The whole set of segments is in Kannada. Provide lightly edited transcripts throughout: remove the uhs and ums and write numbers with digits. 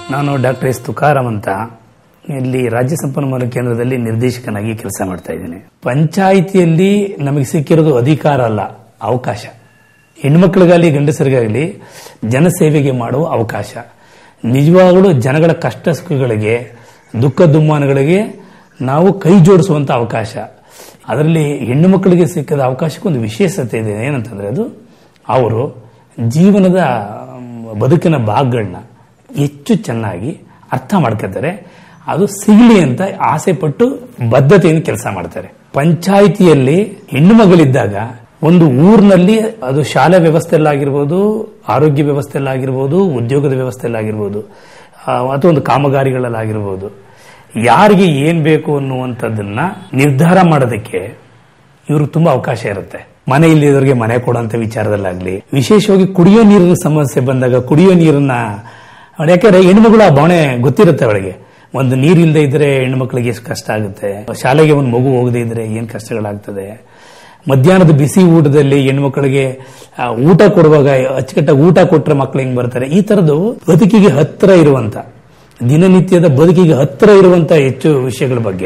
ನಾನು ಡಾಕ್ಟರ್ ಎಸ್ ತುಕಾರಾಮ್ ಅಂತ ಇಲ್ಲಿ ರಾಜ್ಯ ಸಂಪನ್ಮೂಲ ಕೇಂದ್ರದಲ್ಲಿ ನಿರ್ದೇಶಕನಾಗಿ ಕೆಲಸ ಮಾಡ್ತಾ ಇದ್ದೇನೆ. ಪಂಚಾಯಿತಿಯಲ್ಲಿ ನಮಗೆ ಸಿಕ್ಕಿರೋದು ಅಧಿಕಾರ ಅಲ್ಲ, ಅವಕಾಶ. ಹೆಣ್ಮಕ್ಳಿಗಾಗಲಿ ಗಂಡಸರಿಗಾಗಲಿ ಜನಸೇವೆಗೆ ಮಾಡುವ ಅವಕಾಶ. ನಿಜವಾಗಲೂ ಜನಗಳ ಕಷ್ಟ ಸುಖಗಳಿಗೆ, ದುಃಖ ದುಮ್ಮಾನಗಳಿಗೆ ನಾವು ಕೈ ಜೋಡಿಸುವಂತ ಅವಕಾಶ. ಅದರಲ್ಲಿ ಹೆಣ್ಣು ಮಕ್ಕಳಿಗೆ ಸಿಕ್ಕದ ಅವಕಾಶಕ್ಕೆ ಒಂದು ವಿಶೇಷತೆ ಇದೆ. ಏನಂತಂದ್ರೆ ಅದು ಅವರು ಜೀವನದ ಬದುಕಿನ ಭಾಗಗಳನ್ನ ಹೆಚ್ಚು ಚೆನ್ನಾಗಿ ಅರ್ಥ ಮಾಡ್ಕೊತಾರೆ. ಅದು ಸಿಗಲಿ ಅಂತ ಆಸೆ ಪಟ್ಟು ಬದ್ಧತೆಯಿಂದ ಕೆಲಸ ಮಾಡ್ತಾರೆ. ಪಂಚಾಯಿತಿಯಲ್ಲಿ ಹೆಣ್ಣು ಮಗಳಿದ್ದಾಗ ಒಂದು ಊರಿನಲ್ಲಿ ಅದು ಶಾಲಾ ವ್ಯವಸ್ಥೆಯಲ್ಲಾಗಿರ್ಬೋದು, ಆರೋಗ್ಯ ವ್ಯವಸ್ಥೆಯಲ್ಲಾಗಿರ್ಬೋದು, ಉದ್ಯೋಗದ ವ್ಯವಸ್ಥೆಯಲ್ಲಾಗಿರ್ಬೋದು, ಅಥವಾ ಒಂದು ಕಾಮಗಾರಿಗಳಲ್ಲಾಗಿರ್ಬೋದು, ಯಾರಿಗೆ ಏನ್ ಬೇಕು ಅನ್ನುವಂಥದ್ದನ್ನ ನಿರ್ಧಾರ ಮಾಡೋದಕ್ಕೆ ಇವ್ರಿಗೆ ತುಂಬಾ ಅವಕಾಶ ಇರುತ್ತೆ. ಮನೆ ಇಲ್ಲಿದ್ದವರಿಗೆ ಮನೆ ಕೊಡುವಂತ ವಿಚಾರದಲ್ಲಾಗ್ಲಿ, ವಿಶೇಷವಾಗಿ ಕುಡಿಯೋ ನೀರಿನ ಸಮಸ್ಯೆ ಬಂದಾಗ ಕುಡಿಯೋ ನೀರನ್ನ, ಯಾಕಂದ್ರೆ ಹೆಣ್ಮಗಳು ಆ ಭಾವನೆ ಗೊತ್ತಿರುತ್ತೆ ಅವಳಿಗೆ. ಒಂದು ನೀರಿಲ್ಲದೆ ಇದ್ರೆ ಹೆಣ್ಮಕ್ಳಿಗೆ ಎಷ್ಟು ಕಷ್ಟ ಆಗುತ್ತೆ, ಶಾಲೆಗೆ ಒಂದು ಮಗು ಹೋಗದೆ ಇದ್ರೆ ಏನ್ ಕಷ್ಟಗಳಾಗ್ತದೆ, ಮಧ್ಯಾಹ್ನದ ಬಿಸಿ ಊಟದಲ್ಲಿ ಹೆಣ್ಮಕ್ಳಿಗೆ ಊಟ ಕೊಡುವಾಗ ಅಚ್ಚುಕಟ್ಟಾಗಿ ಊಟ ಕೊಟ್ರೆ ಮಕ್ಳು ಹೆಂಗ್ ಬರ್ತಾರೆ. ಈ ತರದ್ದು ಬದುಕಿಗೆ ಹತ್ತಿರ ಇರುವಂತ, ದಿನನಿತ್ಯದ ಬದುಕಿಗೆ ಹತ್ತಿರ ಇರುವಂತ ಹೆಚ್ಚು ವಿಷಯಗಳ ಬಗ್ಗೆ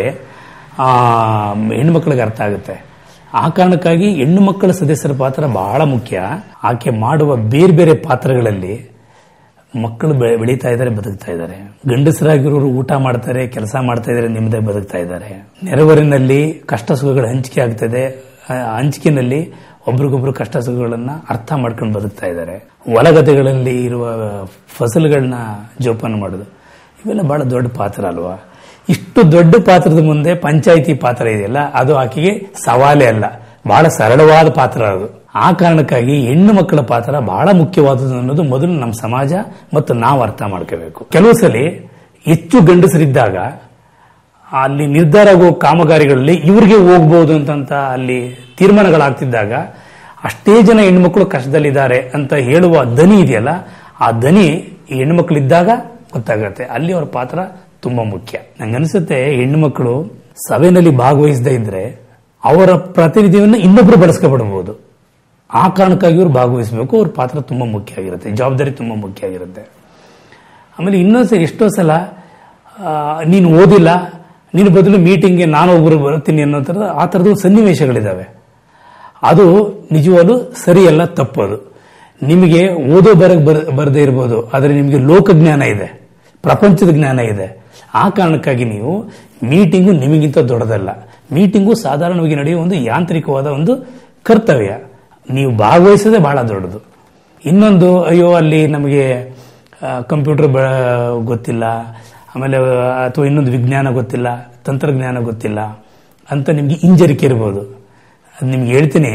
ಹೆಣ್ಮಕ್ಳಿಗೆ ಅರ್ಥ ಆಗುತ್ತೆ. ಆ ಕಾರಣಕ್ಕಾಗಿ ಹೆಣ್ಣು ಮಕ್ಕಳ ಸದಸ್ಯರ ಪಾತ್ರ ಬಹಳ ಮುಖ್ಯ. ಆಕೆ ಮಾಡುವ ಬೇರೆ ಬೇರೆ ಪಾತ್ರಗಳಲ್ಲಿ ಮಕ್ಕಳು ಬೆಳೀತಾ ಇದ್ದಾರೆ, ಬದುಕ್ತಾ ಇದ್ದಾರೆ. ಗಂಡಸರಾಗಿರೋರು ಊಟ ಮಾಡ್ತಾರೆ, ಕೆಲಸ ಮಾಡ್ತಾ ಇದ್ದಾರೆ, ನಿಮ್ಮದೇ ಬದುಕ್ತಾ ಇದ್ದಾರೆ. ನೆರೆಹೊರೆಯಲ್ಲಿ ಕಷ್ಟ ಸುಖಗಳು ಹಂಚಿಕೆ ಆಗ್ತದೆ. ಹಂಚಿಕೆನಲ್ಲಿ ಒಬ್ರಿಗೊಬ್ರು ಕಷ್ಟ ಸುಖಗಳನ್ನ ಅರ್ಥ ಮಾಡ್ಕೊಂಡು ಬದುಕ್ತಾ ಇದ್ದಾರೆ. ಹೊಲಗದ್ದೆಗಳಲ್ಲಿ ಇರುವ ಫಸಲುಗಳನ್ನ ಜೋಪಾನ ಮಾಡೋದು, ಇವೆಲ್ಲ ಬಹಳ ದೊಡ್ಡ ಪಾತ್ರ ಅಲ್ವಾ. ಇಷ್ಟು ದೊಡ್ಡ ಪಾತ್ರದ ಮುಂದೆ ಪಂಚಾಯಿತಿ ಪಾತ್ರ ಇದೆಯಲ್ಲ, ಅದು ಆಕೆಗೆ ಸವಾಲೇ ಅಲ್ಲ, ಬಹಳ ಸರಳವಾದ ಪಾತ್ರ ಅದು. ಆ ಕಾರಣಕ್ಕಾಗಿ ಹೆಣ್ಣು ಮಕ್ಕಳ ಪಾತ್ರ ಬಹಳ ಮುಖ್ಯವಾದದ್ದು ಅನ್ನೋದು ಮೊದಲು ನಮ್ಮ ಸಮಾಜ ಮತ್ತು ನಾವು ಅರ್ಥ ಮಾಡ್ಕೋಬೇಕು. ಕೆಲವು ಸಲ ಹೆಚ್ಚು ಗಂಡಸರಿದ್ದಾಗ ಅಲ್ಲಿ ನಿರ್ಧಾರ ಆಗೋ ಕಾಮಗಾರಿಗಳಲ್ಲಿ ಇವ್ರಿಗೆ ಹೋಗ್ಬಹುದು ಅಂತ ಅಲ್ಲಿ ತೀರ್ಮಾನಗಳಾಗ್ತಿದ್ದಾಗ ಅಷ್ಟೇ ಜನ ಹೆಣ್ಮಕ್ಳು ಕಷ್ಟದಲ್ಲಿದ್ದಾರೆ ಅಂತ ಹೇಳುವ ದನಿ ಇದೆಯಲ್ಲ, ಆ ದನಿ ಈ ಹೆಣ್ಮಕ್ಳಿದ್ದಾಗ ಗೊತ್ತಾಗತ್ತೆ. ಅಲ್ಲಿ ಅವರ ಪಾತ್ರ ತುಂಬಾ ಮುಖ್ಯ. ನಂಗನ್ಸುತ್ತೆ ಹೆಣ್ಣು ಮಕ್ಕಳು ಸಭೆಯಲ್ಲಿ ಭಾಗವಹಿಸದೇ ಇದ್ರೆ ಅವರ ಪ್ರಾತಿನಿಧ್ಯವನ್ನು ಇನ್ನೊಬ್ರು ಬಳಸ್ಕೊಬಿಡಬಹುದು. ಆ ಕಾರಣಕ್ಕಾಗಿ ಇವ್ರು ಭಾಗವಹಿಸಬೇಕು. ಅವ್ರ ಪಾತ್ರ ತುಂಬಾ ಮುಖ್ಯ ಆಗಿರುತ್ತೆ, ಜವಾಬ್ದಾರಿ ತುಂಬಾ ಮುಖ್ಯ ಆಗಿರುತ್ತೆ. ಆಮೇಲೆ ಇನ್ನೊಂದ್ಸಲ ಎಷ್ಟೋ ಸಲ ನೀನು ಓದಿಲ್ಲ, ನಿನ್ನ ಬದಲು ಮೀಟಿಂಗ್ಗೆ ನಾನು ಒಬ್ಬರು ಬರ್ತೀನಿ ಅನ್ನೋ ಥರದ ಆ ಥರದ ಸನ್ನಿವೇಶಗಳಿದ್ದಾವೆ. ಅದು ನಿಜವಾಗ್ಲೂ ಸರಿಯಲ್ಲ, ತಪ್ಪದು. ನಿಮಗೆ ಓದೋ ಬರದೇ ಇರ್ಬೋದು, ಆದರೆ ನಿಮಗೆ ಲೋಕಜ್ಞಾನ ಇದೆ, ಪ್ರಪಂಚದ ಜ್ಞಾನ ಇದೆ. ಆ ಕಾರಣಕ್ಕಾಗಿ ನೀವು ಮೀಟಿಂಗು ನಿಮಗಿಂತ ದೊಡ್ಡದಲ್ಲ. ಮೀಟಿಂಗು ಸಾಧಾರಣವಾಗಿ ನಡೆಯುವ ಒಂದು ಯಾಂತ್ರಿಕವಾದ ಒಂದು ಕರ್ತವ್ಯ. ನೀವು ಭಾಗವಹಿಸೋದೇ ಬಹಳ ದೊಡ್ಡದು. ಇನ್ನೊಂದು, ಅಯ್ಯೋ ಅಲ್ಲಿ ನಮಗೆ ಕಂಪ್ಯೂಟರ್ ಗೊತ್ತಿಲ್ಲ, ಆಮೇಲೆ ಅಥವಾ ಇನ್ನೊಂದು ವಿಜ್ಞಾನ ಗೊತ್ತಿಲ್ಲ, ತಂತ್ರಜ್ಞಾನ ಗೊತ್ತಿಲ್ಲ ಅಂತ ನಿಮ್ಗೆ ಹಿಂಜರಿಕೆ ಇರ್ಬೋದು. ಅದು ನಿಮ್ಗೆ ಹೇಳ್ತೀನಿ,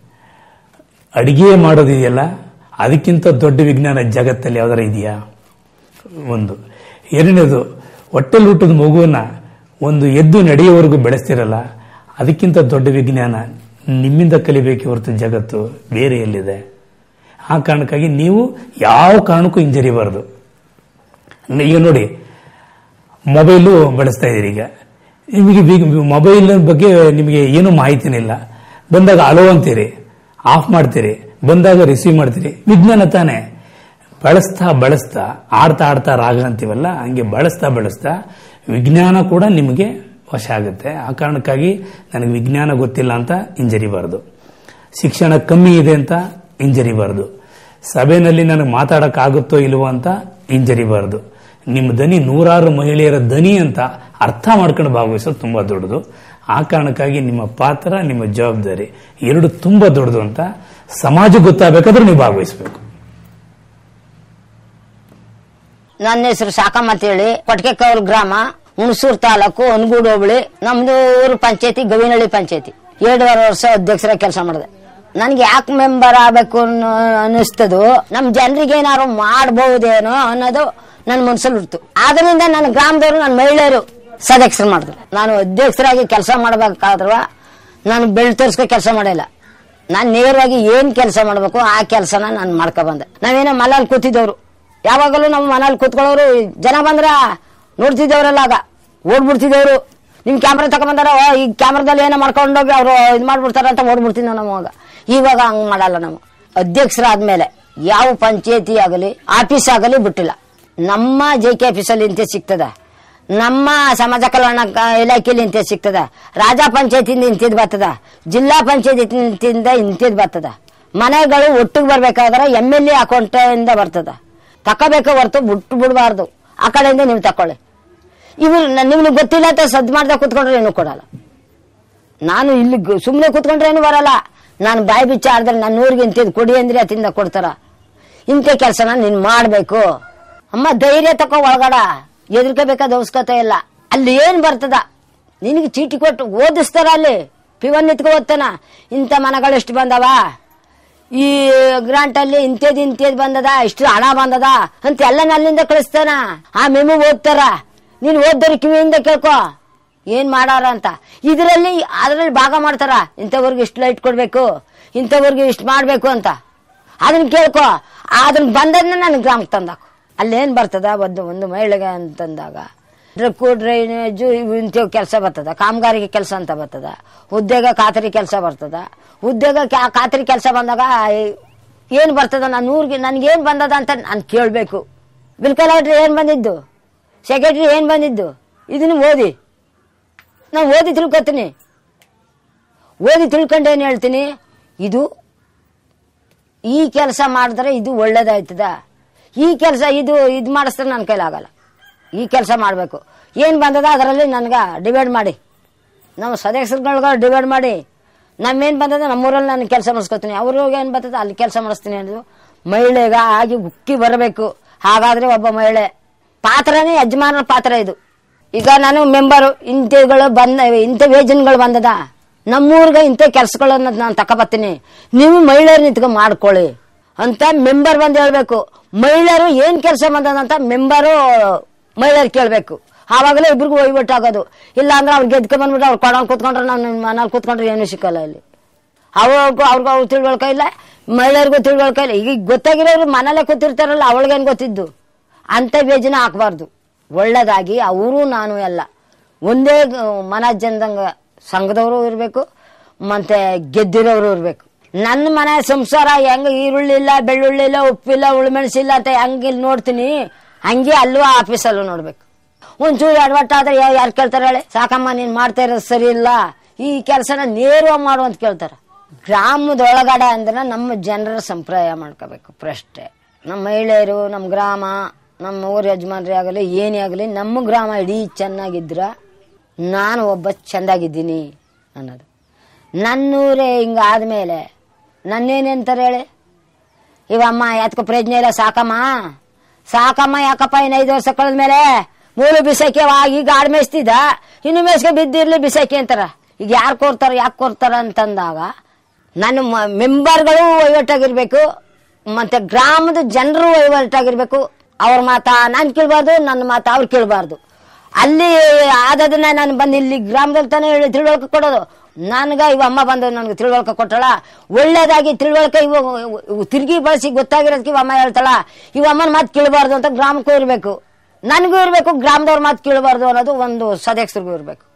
ಅಡಿಗೆ ಮಾಡೋದಿದೆಯಲ್ಲ, ಅದಕ್ಕಿಂತ ದೊಡ್ಡ ವಿಜ್ಞಾನ ಜಗತ್ತಲ್ಲಿ ಯಾವ್ದಾರ ಇದೆಯಾ? ಒಂದು. ಎರಡನೇದು, ಹೊಟ್ಟೆಲ್ ಹುಟ್ಟದ ಮಗುವನ್ನ ಒಂದು ಎದ್ದು ನಡೆಯುವವರೆಗೂ ಬೆಳೆಸ್ತಿರಲ್ಲ, ಅದಕ್ಕಿಂತ ದೊಡ್ಡ ವಿಜ್ಞಾನ ನಿಮ್ಮಿಂದ ಕಲಿಬೇಕೆ ಹೊರತು ಜಗತ್ತು ಬೇರೆ ಎಲ್ಲಿದೆ? ಆ ಕಾರಣಕ್ಕಾಗಿ ನೀವು ಯಾವ ಕಾರಣಕ್ಕೂ ಹಿಂಜರಿಬಾರದು. ಈಗ ನೋಡಿ, ಮೊಬೈಲು ಬಳಸ್ತಾ ಇದ್ದೀರಿ. ಈಗ ನಿಮಗೆ ಮೊಬೈಲ್ ಬಗ್ಗೆ ನಿಮಗೆ ಏನೂ ಮಾಹಿತಿನೇ ಇಲ್ಲ. ಬಂದಾಗ ಅಲೋ ಅಂತೀರಿ, ಆಫ್ ಮಾಡ್ತೀರಿ, ಬಂದಾಗ ರಿಸೀವ್ ಮಾಡ್ತೀರಿ. ವಿಜ್ಞಾನ ತಾನೆ. ಬಳಸ್ತಾ ಆಡ್ತಾ ರಾಗ ಅಂತೀವಲ್ಲ, ಹಂಗೆ ಬಳಸ್ತಾ ವಿಜ್ಞಾನ ಕೂಡ ನಿಮಗೆ ವಶ ಆಗುತ್ತೆ. ಆ ಕಾರಣಕ್ಕಾಗಿ ನನಗೆ ವಿಜ್ಞಾನ ಗೊತ್ತಿಲ್ಲ ಅಂತ ಹಿಂಜರಿಬಾರದು. ಶಿಕ್ಷಣ ಕಮ್ಮಿ ಇದೆ ಅಂತ ಹಿಂಜರಿಬಾರದು. ಸಭೆಯಲ್ಲಿ ನನಗೆ ಮಾತಾಡಕ್ಕಾಗುತ್ತೋ ಇಲ್ವೋ ಅಂತ ಹಿಂಜರಿಬಾರದು. ನಿಮ್ಮ ದನಿ ನೂರಾರು ಮಹಿಳೆಯರ ದನಿ ಅಂತ ಅರ್ಥ ಮಾಡ್ಕೊಂಡು ಭಾಗವಹಿಸೋದು ತುಂಬಾ ದೊಡ್ಡದು. ಆ ಕಾರಣಕ್ಕಾಗಿ ನಿಮ್ಮ ಪಾತ್ರ, ನಿಮ್ಮ ಜವಾಬ್ದಾರಿ ಎರಡು ತುಂಬಾ ದೊಡ್ಡದು ಅಂತ ಸಮಾಜ ಗೊತ್ತಾಗಬೇಕಾದ್ರೆ ನೀವು ಭಾಗವಹಿಸಬೇಕು. ನನ್ನ ಹೆಸರು ಸಾಕಮ್ಮ ಅಂತ ಹೇಳಿ, ಕೊಟ್ಕೆಕೌಲ್ ಗ್ರಾಮ, ಹುಣಸೂರು ತಾಲೂಕು, ಹೊನಗೂಡು ಹೋಬಳಿ. ನಮ್ದು ಊರು ಪಂಚಾಯತಿ ಗವಿನಹಳ್ಳಿ ಪಂಚಾಯತಿ. 2.5 ವರ್ಷ ಅಧ್ಯಕ್ಷರಾಗಿ ಕೆಲಸ ಮಾಡಿದೆ. ನನ್ಗೆ ಯಾಕೆ ಮೆಂಬರ್ ಆಗ್ಬೇಕು ಅನ್ನಿಸ್ತದು, ನಮ್ ಜನರಿಗೆ ಏನಾರು ಮಾಡಬಹುದೇನೋ ಅನ್ನೋದು ನನ್ನ ಮನಸ್ಸಲ್ಲಿ ಇರ್ತು. ಆದ್ರಿಂದ ನನ್ನ ಗ್ರಾಮದವರು, ನನ್ನ ಮಹಿಳೆಯರು ಸದಸ್ಯರು ಮಾಡಿದ್ರು. ನಾನು ಅಧ್ಯಕ್ಷರಾಗಿ ಕೆಲಸ ಮಾಡಬೇಕಾದ್ರೂ ನಾನು ಬೆಳ್ ತೋರಿಸ್ಕೊ ಕೆಲಸ ಮಾಡಿಲ್ಲ. ನಾನು ನೇರವಾಗಿ ಏನ್ ಕೆಲಸ ಮಾಡ್ಬೇಕು ಆ ಕೆಲಸನ ನಾನು ಮಾಡ್ಕೊ ಬಂದೆ. ನಾವೇನೋ ಮನೇಲಿ ಕೂತಿದ್ದವ್ರು, ಯಾವಾಗಲೂ ನಾವು ಮನೇಲಿ ಕೂತ್ಕೊಳ್ಳೋರು. ಜನ ಬಂದ್ರ ನೋಡ್ತಿದ್ದವ್ರಲ್ಲ, ಆಗ ಓಡ್ಬಿಡ್ತಿದ್ದವ್ರು. ನಿಮ್ ಕ್ಯಾಮ್ರಾ ತಗೊಂಡ್ಬಂದಾರ, ಈ ಕ್ಯಾಮ್ರಾದಲ್ಲಿ ಏನೋ ಮಾಡ್ಕೊಂಡೋಗಿ ಅವ್ರು ಇದು ಮಾಡ್ಬಿಡ್ತಾರ ಅಂತ ಓಡ್ಬಿಡ್ತೀವಿ ನಮಗ. ಇವಾಗ ಹಂಗ್ ಮಾಡಲ್ಲ. ನಾವು ಅಧ್ಯಕ್ಷರಾದ್ಮೇಲೆ ಯಾವ ಪಂಚಾಯತಿ ಆಗಲಿ, ಆಫೀಸ್ ಆಗಲಿ ಬಿಟ್ಟಿಲ್ಲ. ನಮ್ಮ JK ಆಫೀಸಲ್ಲಿ ಇಂತೆ ಸಿಗ್ತದ, ನಮ್ಮ ಸಮಾಜ ಕಲ್ಯಾಣ ಇಲಾಖೆಯಲ್ಲಿ ಇಂತೆ ಸಿಗ್ತದ, ರಾಜಾ ಪಂಚಾಯತಿಯಿಂದ ಇಂತಿದ್ ಬರ್ತದ, ಜಿಲ್ಲಾ ಪಂಚಾಯತಿಯಿಂದ ಇಂತಿದ್ ಬರ್ತದ. ಮನೆಗಳು ಒಟ್ಟಿಗೆ ಬರ್ಬೇಕಾದ್ರೆ MLA ಅಕೌಂಟ್ ಇಂದ ಬರ್ತದ. ತಕೋಬೇಕು ಹೊರತು ಬಿಡಬಾರ್ದು. ಆ ಕಡೆಯಿಂದ ನೀವು ತಕೊಳ್ಳಿ. ಇವ್ರು ನಿಮ್ಗೆ ಗೊತ್ತಿಲ್ಲ ಅಂತ ಸದ್ ಮಾಡ್ದೆ ಕೂತ್ಕೊಂಡ್ರೆ ಏನು ಕೊಡಲ್ಲ. ನಾನು ಇಲ್ಲಿ ಸುಮ್ಮನೆ ಕೂತ್ಕೊಂಡ್ರೆ ಏನು ಬರಲ್ಲ. ನಾನು ಬಾಯಿ ಬಿಚ್ಚ ಆಡಿದ್ರೆ ನನ್ನ ಊರಿಗೆ ಇಂತಿದ್ ಕೊಡಿ ಅಂದ್ರೆ ಅತಿಂದ ಕೊಡ್ತಾರ. ಇಂಥ ಕೆಲಸನ ನೀನ್ ಮಾಡ್ಬೇಕು. ಅಮ್ಮ ಧೈರ್ಯ ತಕೋ ಒಳಗಡ, ಎದುರ್ಕೋಬೇಕಾದ ಅವಶ್ಯಕತೆ ಇಲ್ಲ. ಅಲ್ಲಿ ಏನ್ ಬರ್ತದ ನಿನಗೆ ಚೀಟಿ ಕೊಟ್ಟು ಓದಿಸ್ತಾರ. ಅಲ್ಲಿ P1 ನಿತ್ಕೊ ಓದ್ತಾನ, ಇಂಥ ಮನೆಗಳು ಎಷ್ಟು ಬಂದವ, ಈ ಗ್ರಾಂಟ್ ಅಲ್ಲಿ ಇಂಥದ್ ಬಂದದ, ಇಷ್ಟು ಹಣ ಬಂದದ ಅಂತ ಎಲ್ಲ ಅಲ್ಲಿಂದ ಕಳಿಸ್ತಾನ. ಆ ಮೆಮು ಓದ್ತಾರ. ನೀನ್ ಓದ್ದವ್ರ ಕಿವಿಯಿಂದ ಕೇಳ್ಕೊ ಏನ್ ಮಾಡಾರ ಅಂತ. ಅದ್ರಲ್ಲಿ ಭಾಗ ಮಾಡ್ತಾರ. ಇಂಥವ್ರಿಗೆ ಇಷ್ಟು ಲೈಟ್ ಕೊಡ್ಬೇಕು, ಇಂಥವ್ರಿಗೆ ಇಷ್ಟು ಮಾಡ್ಬೇಕು ಅಂತ. ಅದನ್ನ ಕೇಳ್ಕೊ. ಅದನ್ನ ಬಂದದ್ನ ನನ್ ಗ್ರಾಮಕ್ಕೆ ತಂದಾಕು. ಅಲ್ಲೇನ್ ಬರ್ತದ, ಒಂದು ಮಹಿಳೆಗೆ ಅಂತಂದಾಗ ಡ್ರಕ್ಕು ಡ್ರೈನೇಜು ಇಂಥವ್ ಕೆಲಸ ಬರ್ತದ, ಕಾಮಗಾರಿಗೆ ಕೆಲಸ ಅಂತ ಬರ್ತದ, ಉದ್ಯೋಗ ಖಾತರಿ ಕೆಲಸ ಬರ್ತದ. ಉದ್ಯೋಗ ಖಾತರಿ ಕೆಲಸ ಬಂದಾಗ ಏನ್ ಬರ್ತದ, ನನ್ನ ಊರಿಗೆ ನನ್ಗೇನ್ ಬಂದದ ಅಂತ ನಾನು ಕೇಳ್ಬೇಕು. ಬಿಲ್ ಕಲೆಕ್ಟರ್ ಏನ್ ಬಂದಿದ್ದು, ಸೆಕ್ರೆಟರಿ ಏನ್ ಬಂದಿದ್ದು, ಇದನ್ನು ನಾವು ಓದಿ ತಿಳ್ಕೊತೀನಿ. ಓದಿ ತಿಳ್ಕೊಂಡು ಏನ್ ಹೇಳ್ತೀನಿ, ಇದು ಈ ಕೆಲಸ ಮಾಡಿದ್ರೆ ಇದು ಒಳ್ಳೇದಾಯ್ತದ, ಈ ಕೆಲಸ ಇದು ಮಾಡಿಸಿದ್ರೆ ನನ್ನ ಕೈಲಾಗಲ್ಲ, ಈ ಕೆಲಸ ಮಾಡಬೇಕು. ಏನ್ ಬಂದದ ಅದರಲ್ಲಿ ನನ್ಗ ಡಿವೈಡ್ ಮಾಡಿ, ನಮ್ಮ ಸದಸ್ಯರುಗಳ್ಗ ಡಿವೈಡ್ ಮಾಡಿ, ನಮ್ಮೇನ್ ಬಂದದ ನಮ್ಮೂರಲ್ಲಿ ನಾನು ಕೆಲಸ ಮಾಡಿಸ್ಕೊತೀನಿ, ಅವ್ರಿಗೆ ಏನ್ ಬರ್ತದ ಅಲ್ಲಿ ಕೆಲಸ ಮಾಡಿಸ್ತೀನಿ ಅನ್ನೋದು ಮಹಿಳೆಗ ಆಗಿ ಉಕ್ಕಿ ಬರಬೇಕು. ಹಾಗಾದ್ರೆ ಒಬ್ಬ ಮಹಿಳೆ ಪಾತ್ರನೇ ಯಜಮಾನರ ಪಾತ್ರ ಇದು. ಈಗ ನಾನು ಮೆಂಬರು, ಇಂಥ ಯೋಜನೆಗಳು ಬಂದದ, ನಮ್ಮೂರ್ಗ ಇಂಥ ಕೆಲ್ಸಗಳನ್ನ ನಾನು ತಕೊಬತ್ತೀನಿ, ನೀವು ಮಹಿಳೆಯರು ನಿಂತ್ಕೊಂಡು ಮಾಡ್ಕೊಳ್ಳಿ ಅಂತ ಮೆಂಬರ್ ಬಂದು ಹೇಳ್ಬೇಕು. ಮಹಿಳೆಯರು ಏನ್ ಕೆಲಸ ಬಂದದಂತ ಮೆಂಬರು ಮಹಿಳೆಯರು ಕೇಳ್ಬೇಕು. ಆವಾಗಲೇ ಇಬ್ರಿಗೂ ವಹಿವಟ್ಟಾಗೋದು. ಇಲ್ಲ ಅಂದ್ರೆ ಅವ್ರು ಗೆದ್ಕೊಂಡ್ ಬಂದ್ಬಿಟ್ಟು ಅವ್ರು ಕೊಡೋನ್ ಕೂತ್ಕೊಂಡ್ರೆ ನಾವು ಮನೇಲಿ ಕೂತ್ಕೊಂಡ್ರೆ ಏನು ಸಿಕ್ಕಲ್ಲ. ಇಲ್ಲಿ ಅವ್ರಿಗೂ ತಿಳುವಳಿಕೆ ಇಲ್ಲ, ಮಹಿಳೆಯರಿಗೂ ತಿಳುವಳಿಕೆ ಇಲ್ಲ. ಈಗ ಗೊತ್ತಾಗಿರೋರು ಮನೇಲೆ ಕೂತಿರ್ತಾರಲ್ಲ, ಅವಳಿಗೇನು ಗೊತ್ತಿದ್ದು. ಅಂತ ಯೋಜನೆ ಹಾಕಬಾರ್ದು. ಒಳ್ಳೇದಾಗಿ ಅವರು ನಾನು ಎಲ್ಲ ಒಂದೇ ಮನ ಜನದಂಗ ಸಂಘದವರು ಇರಬೇಕು, ಮತ್ತೆ ಗೆದ್ದಿರೋರು ಇರ್ಬೇಕು. ನನ್ನ ಮನೆ ಸಂಸಾರ ಹೆಂಗ ಈರುಳ್ಳಿ ಇಲ್ಲ, ಬೆಳ್ಳುಳ್ಳಿ ಇಲ್ಲ, ಉಪ್ಪಿಲ್ಲ, ಉಳುಮೆಣಸಿಲ್ಲ ಅಂತ ಹೆಂಗಿಲ್ ನೋಡ್ತೀನಿ, ಹಂಗೆ ಅಲ್ಲೂ ಆಫೀಸಲ್ಲೂ ನೋಡ್ಬೇಕು. ಒಂಚೂರು ಅಡ್ವಟ್ಟಾದ್ರೆ ಯಾರು ಕೇಳ್ತಾರ ಹೇಳಿ, ಸಾಕಮ್ಮ ನೀನ್ ಮಾಡ್ತಾ ಇರೋದು ಸರಿ ಇಲ್ಲ, ಈ ಕೆಲಸನ ನೇರವಾಗಿ ಮಾಡು ಅಂತ ಕೇಳ್ತಾರ. ಗ್ರಾಮದೊಳಗಡೆ ಅಂದ್ರೆ ನಮ್ಮ ಜನರ ಸಂಪ್ರದಾಯ ಮಾಡ್ಕೋಬೇಕು ಪ್ರಷ್ಟೇ. ನಮ್ಮ ಮಹಿಳೆಯರು, ನಮ್ಮ ಗ್ರಾಮ, ನಮ್ಮ ಊರ ಯಜಮಾನ್ರಿ ಆಗಲಿ ಏನೇ ಆಗಲಿ, ನಮ್ಮ ಗ್ರಾಮ ಇಡೀ ಚೆನ್ನಾಗಿದ್ರ ನಾನು ಒಬ್ಬ ಚೆಂದಾಗಿದ್ದೀನಿ ಅನ್ನೋದು. ನನ್ನೂರೇ ಹಿಂಗಾದ್ಮೇಲೆ ನನ್ನೇನಂತಾರೆ ಹೇಳಿ, ಇವಮ್ಮ ಯಾತಕ ಪ್ರಜ್ಞೆ ಇಲ್ಲ, ಸಾಕಮ್ಮ ಯಾಕಪ್ಪ ಇನ್ನು 5 ವರ್ಷ ಕಳೆದ್ಮೇಲೆ ಮೂರು ಬಿಸಾಕಿ ಈಗ ಆಡ್ ಮೇಯಿಸ್ತಿದ್ದ, ಇನ್ನು ಮೇಸ್ಗೆ ಬಿದ್ದಿರ್ಲಿ ಬಿಸಾಕಿ ಅಂತಾರ. ಈಗ ಯಾರು ಯಾಕೆ ಕೋರ್ತಾರ ಅಂತಂದಾಗ ನನ್ನ ಮೆಂಬರ್ಗಳು ವಹಿವಟ್ಟಾಗಿರ್ಬೇಕು, ಮತ್ತೆ ಗ್ರಾಮದ ಜನರು ವಹಿವಟ್ಟಾಗಿರ್ಬೇಕು. ಅವ್ರ ಮಾತ ನಾನು ಕೇಳಬಾರ್ದು, ನನ್ನ ಮಾತ ಅವ್ರು ಕೇಳಬಾರ್ದು. ಅಲ್ಲಿ ಆದದನ್ನ ನಾನು ಬಂದು ಇಲ್ಲಿ ಗ್ರಾಮದಲ್ಲಿ ತಾನೇ ತಿಳುವಳಿಕೆ ಕೊಡೋದು. ನನ್ಗ ಇವ ಅಮ್ಮ ಬಂದು ನನ್ಗೆ ತಿಳುವಳಿಕೆ ಕೊಟ್ಟಳ, ಒಳ್ಳೇದಾಗಿ ತಿಳುವಳಿಕೆ ಇವು ತಿರುಗಿ ಬಳಸಿ ಗೊತ್ತಾಗಿರೋದಕ್ಕೆ ಇವ ಅಮ್ಮ ಹೇಳ್ತಾಳ. ಇವ ಅಮ್ಮನ ಮಾತು ಕೇಳಬಾರ್ದು ಅಂತ ಗ್ರಾಮಕ್ಕೂ ಇರ್ಬೇಕು, ನನಗೂ ಇರ್ಬೇಕು, ಗ್ರಾಮದವ್ರ ಮಾತು ಕೇಳಬಾರ್ದು ಅನ್ನೋದು ಒಂದು ಸದಸ್ಯರಿಗೂ ಇರ್ಬೇಕು.